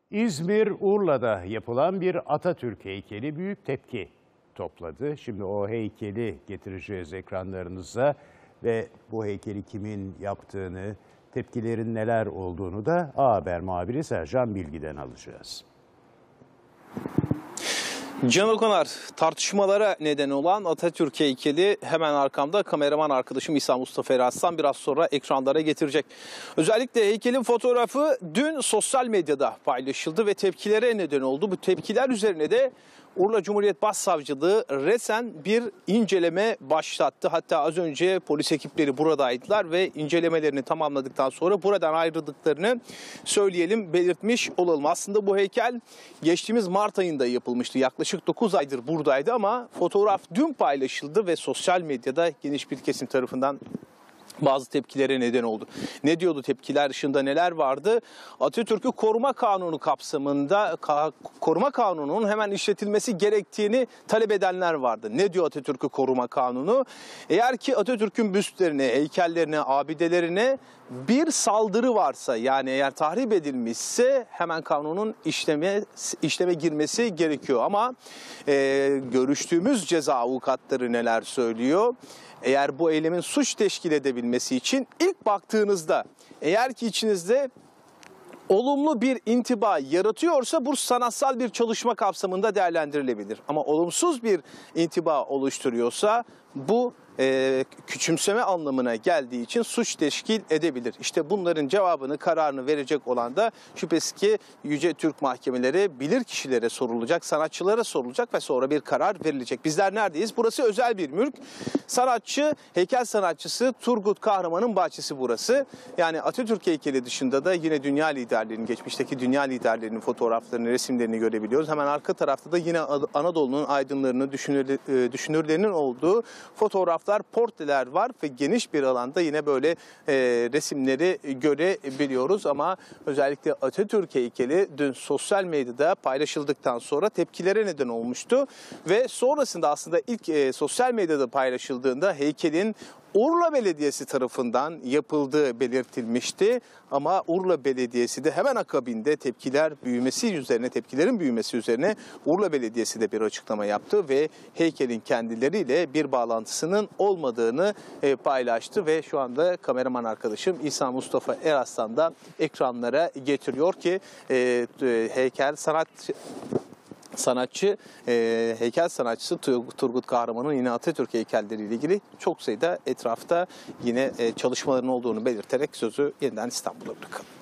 İzmir, Urla'da yapılan bir Atatürk heykeli büyük tepki topladı. Şimdi o heykeli getireceğiz ekranlarınıza ve bu heykeli kimin yaptığını, tepkilerin neler olduğunu da A Haber muhabiri Sercan Bilgi'den alacağız. Can Okanar, tartışmalara neden olan Atatürk heykeli hemen arkamda kameraman arkadaşım İsa Mustafa Eraslan biraz sonra ekranlara getirecek. Özellikle heykelin fotoğrafı dün sosyal medyada paylaşıldı ve tepkilere neden oldu. Bu tepkiler üzerine de Urla Cumhuriyet Başsavcılığı resen bir inceleme başlattı. Hatta az önce polis ekipleri buradaydılar ve incelemelerini tamamladıktan sonra buradan ayrıldıklarını belirtmiş olalım. Aslında bu heykel geçtiğimiz Mart ayında yapılmıştı. Yaklaşık 9 aydır buradaydı ama fotoğraf dün paylaşıldı ve sosyal medyada geniş bir kesim tarafından bazı tepkilere neden oldu. Ne diyordu tepkiler dışında, neler vardı? Atatürk'ü Koruma Kanunu kapsamında Koruma Kanunu'nun hemen işletilmesi gerektiğini talep edenler vardı. Ne diyor Atatürk'ü Koruma Kanunu? Eğer ki Atatürk'ün büstlerine, heykellerine, abidelerine bir saldırı varsa, yani eğer tahrip edilmişse hemen kanunun işleme girmesi gerekiyor. Ama görüştüğümüz ceza avukatları neler söylüyor? Eğer bu eylemin suç teşkil edebilmesi için ilk baktığınızda eğer ki içinizde olumlu bir intiba yaratıyorsa bu sanatsal bir çalışma kapsamında değerlendirilebilir. Ama olumsuz bir intiba oluşturuyorsa bu küçümseme anlamına geldiği için suç teşkil edebilir. İşte bunların cevabını, kararını verecek olan da şüphesiz ki Yüce Türk Mahkemeleri bilirkişilere sorulacak, sanatçılara sorulacak ve sonra bir karar verilecek. Bizler neredeyiz? Burası özel bir mülk. Sanatçı, heykel sanatçısı Turgut Kahraman'ın bahçesi burası. Yani Atatürk heykeli dışında da yine dünya liderlerinin, geçmişteki dünya liderlerinin fotoğraflarını, resimlerini görebiliyoruz. Hemen arka tarafta da yine Anadolu'nun aydınlarının, düşünürlerinin olduğu fotoğraflar, portreler var ve geniş bir alanda yine böyle resimleri görebiliyoruz. Ama özellikle Atatürk heykeli dün sosyal medyada paylaşıldıktan sonra tepkilere neden olmuştu. Ve sonrasında aslında ilk sosyal medyada paylaşıldığında heykelin Urla Belediyesi tarafından yapıldığı belirtilmişti. Ama Urla Belediyesi de hemen akabinde tepkilerin büyümesi üzerine Urla Belediyesi de bir açıklama yaptı ve heykelin kendileriyle bir bağlantısının olmadığını paylaştı ve şu anda kameraman arkadaşım İsa Mustafa Eraslan da ekranlara getiriyor ki heykel sanatçısı Turgut Kahraman'ın yine Atatürk heykelleriyle ilgili çok sayıda etrafta yine çalışmaların olduğunu belirterek sözü yeniden İstanbul'a bırakalım.